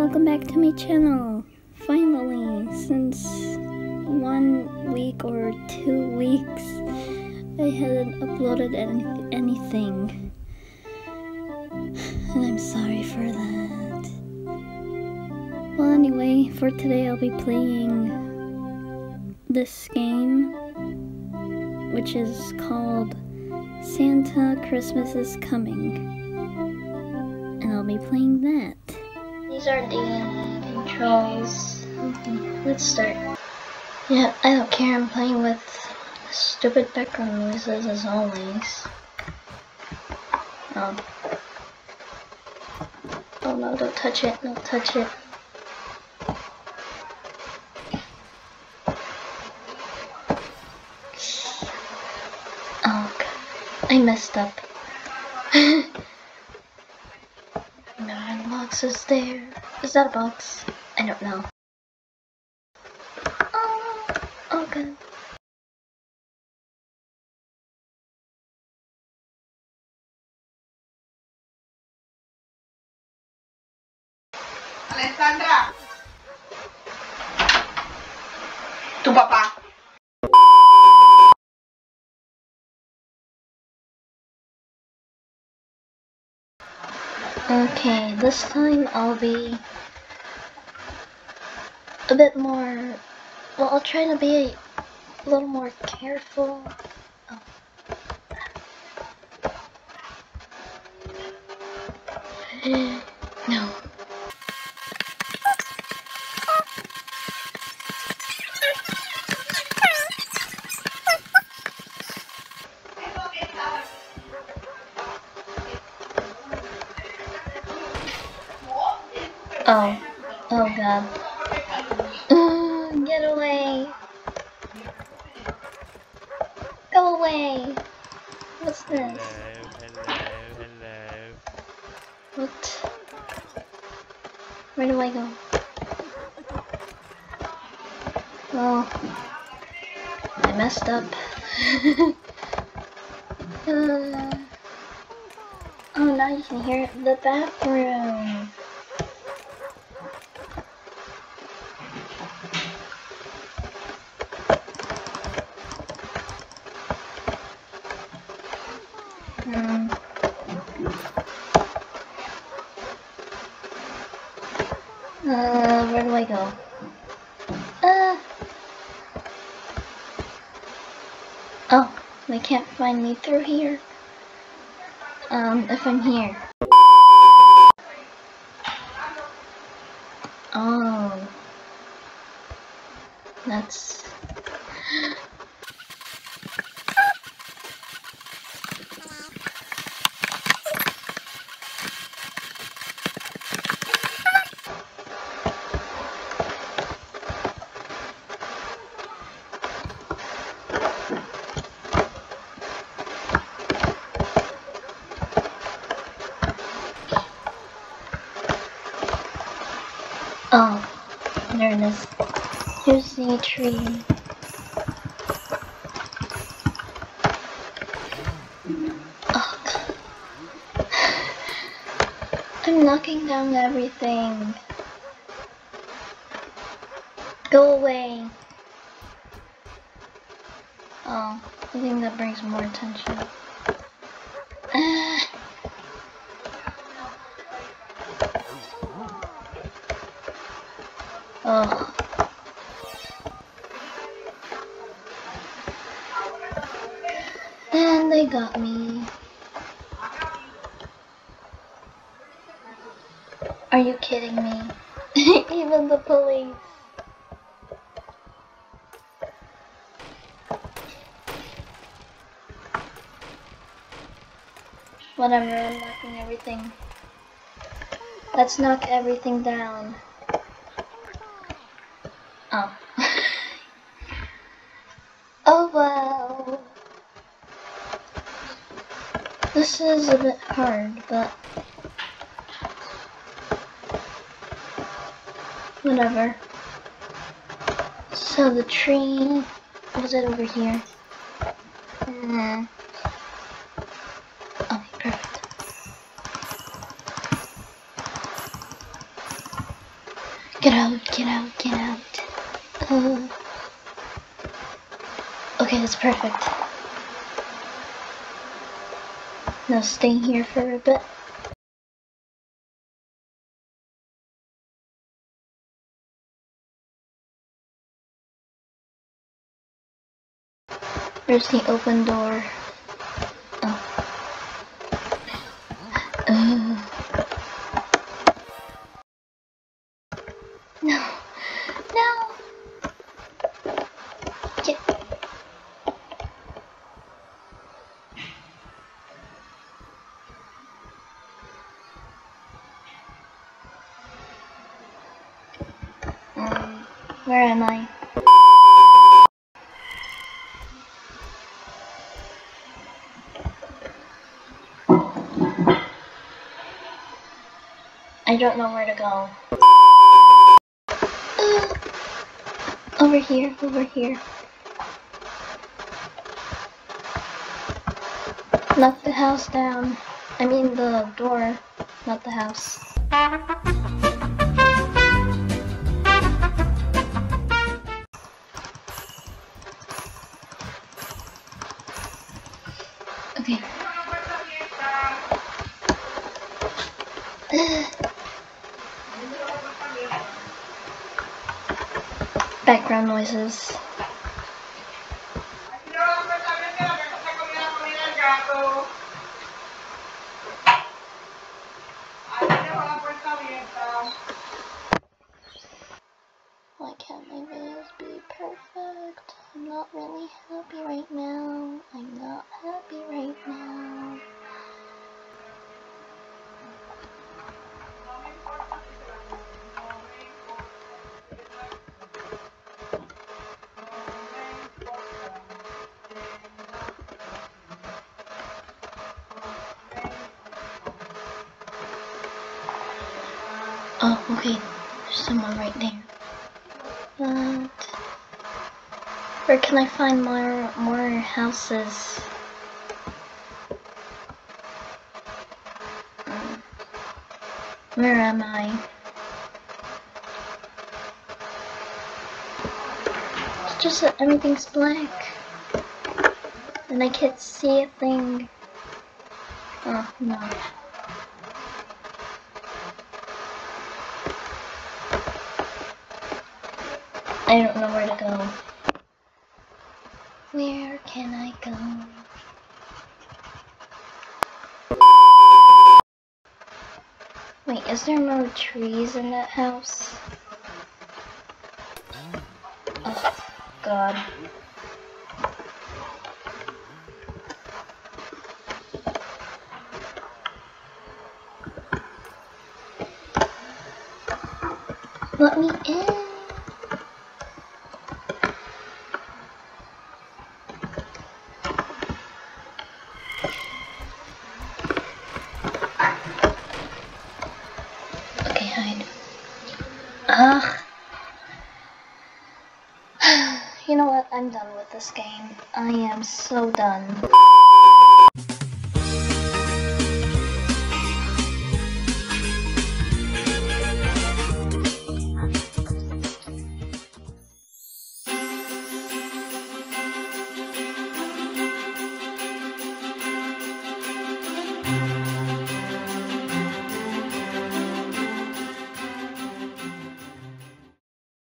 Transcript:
welcome back to my channel. Finally, since 1 week or 2 weeks, I hadn't uploaded anything. And I'm sorry for that. Well, anyway, for today I'll be playing this game, which is called Santa Christmas is Coming. And I'll be playing that. These are the controls. Let's start. Yeah, I don't care, I'm playing with stupid background noises as always. Oh no, don't touch it, don't touch it. Oh god, I messed up. No, the box is there. Is that a box? I don't know. Oh god. Alessandra, tu papá. Okay, this time I'll be a bit more, well, I'll try to be a little more careful. Oh. No. Oh god. Get away. Go away. What's this? Hello. What? Where do I go? Oh, I messed up. Oh, now you can hear the bathroom. Where do I go? Oh, they can't find me through here. If I'm here. Oh. That's... Oh, there it is. Here's the tree. Oh, I'm knocking down everything. Go away. Oh, I think that brings more attention. Oh. And they got me. Are you kidding me? Even the police. Whatever, I'm knocking everything. Let's knock everything down. Oh. Oh well. This is a bit hard, but whatever. So the tree, was it over here? Okay, perfect. Get out, get out, get out. Okay, that's perfect. Now stay here for a bit. Where's the open door? Oh. No. No. Get. Where am I? I don't know where to go. Over here, over here. Knock the house down. I mean the door, not the house. Okay. Background noises. Why can't my videos be perfect? I'm not really happy right now. I'm not happy right now. Oh, okay. There's someone right there. Where can I find more houses? Where am I? It's just that everything's black. And I can't see a thing. Oh, no. I don't know where to go. Where can I go? Wait, is there no trees in that house? Oh, God. Let me in. Okay, hide. Ugh. You know what? I'm done with this game. I am so done.